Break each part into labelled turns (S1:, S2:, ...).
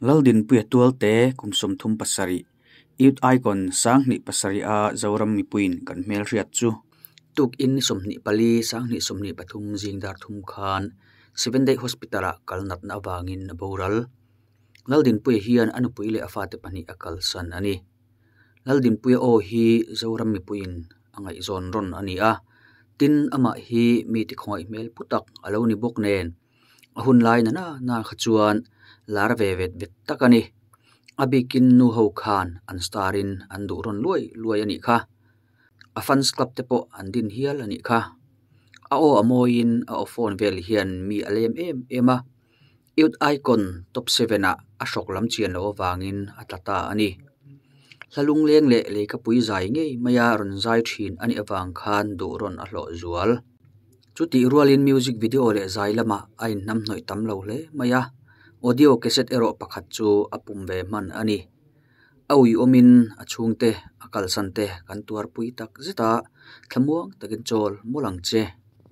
S1: Laldin puya tual te kum som thum pasari youth icon sang ni pasari a zoram mi puin kan mel riat chu tuk in som ni pali sang ni som ni pathum jingdar thum khan 7 day hospital a kalnat na awangin boral Laldin puya hian anu puile afate pani akal san ani Laldin puya o hi zoram mi puin angai zon ron ani a tin ama hi mi ti khoi mel putak alo ni bok nen ahun lai na khachuan lar ve vet vet takani abikin nu ho khan an starin an du ron luai ani kha a fans club te po an din hial ani kha a o amoin a phone vel hian mi alem ema youth icon top 7 a shok lam chian lo wangin atata ani hlalung leng le ka pui zai ngei maya ron zai thin ani awang khan du ron a hlo zual chuti rualin music video le zai lama ain nam noi tam lo le maya audio cassette ero pakhat chu apum ve man ani awi omin achungte akal sante kan tuar pui tak zeta thamuang takin chol molang che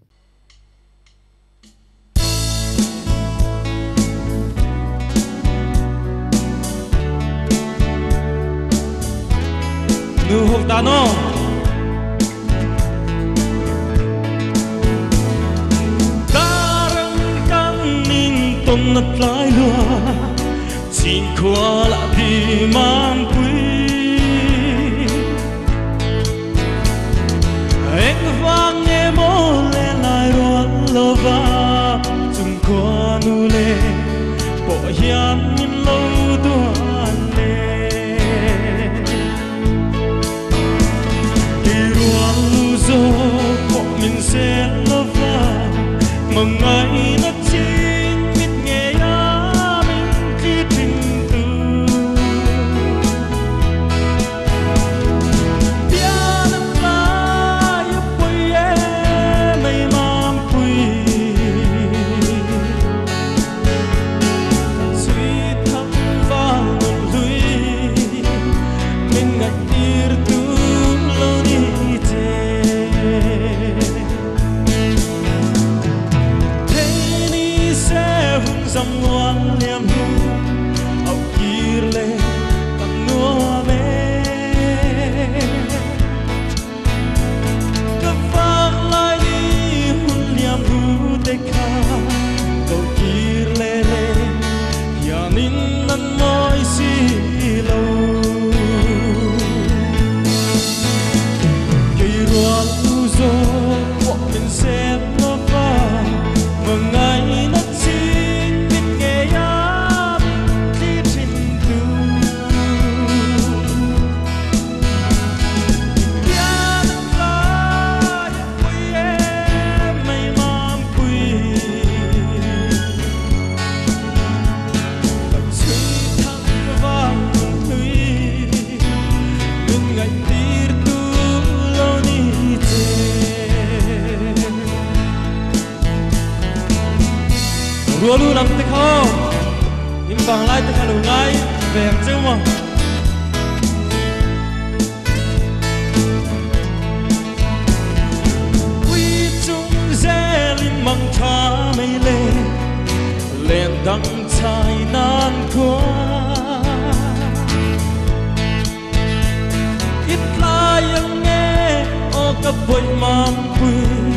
S2: nu hok ta no darang kan ning tom na tlai lua xin khua la pi man pui anh vang nghe mô le lai ruan lo va chung khua nu le bo hian min lo duan le zo po min se lo va mong ai na chin mit nghe ya min khi tin tu bia na la ya pui e mai mam pui suy thăm vào một lui min ngặt tir tu lo đi dòng ngoan liam hu au kir le kam noa me ka fak lai ni hun liam hu te kha au kir le ya nin nan moi si lo kei rual u zo wa min se no va mangai na rùa lu nằm tích ho im bằng lai tích halu ngay về chứ mà quy chung dê linh mang cha mây lên đắng chai nan qua ít lai yang nghe o cặp bội mam quy